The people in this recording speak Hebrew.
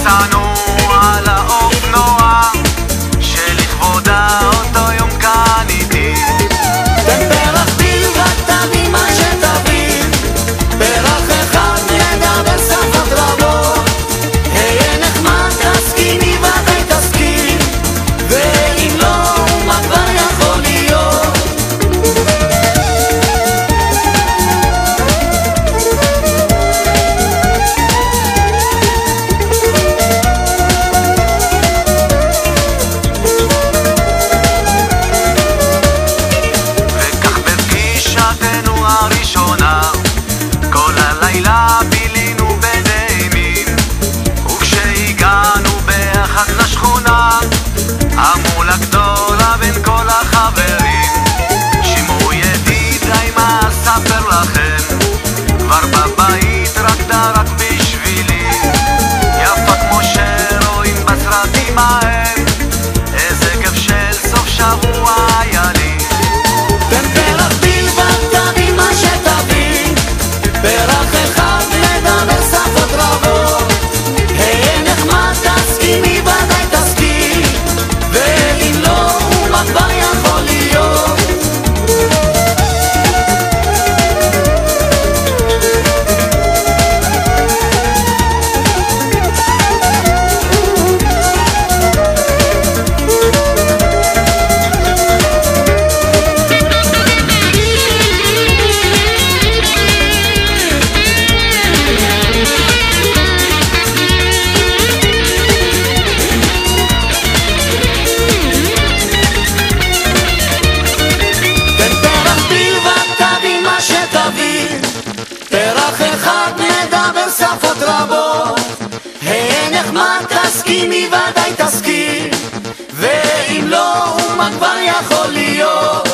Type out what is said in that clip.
נסענו על האופנוע שלכבודה אותו יום קניתי. תן פרח בלבד, תביא מה שתביא, פרח אחד נדבר שפות רבות. היה נחמד, תסכימי ודאי תסכים, ואם לא, מה כבר יכול להיות? וכך בפגישתנו הראשונה כל הלילה בילינו בנעימים, וכשהגענו ביחד לשכונה אמרו לגדולה בין כל החברים, שמעו ידידיי מה אספר לכם, כבר בבית רק דרק בשבילי, יפה כמו שרואים בסרטים ההם, איזה כיף של סוף שבוע היה לי. תן פרח בלבד, תביא מה שתביא, פרח אחד נדבר שפות רבות. היה נחמד, תסכימי ודאי תסכים, ואם לא, מה כבר יכול להיות? פרח אחד מדבר שפות רבות. היה נחמד, תסכימי ודאי תסכים, ואם לא, מה כבר יכול להיות?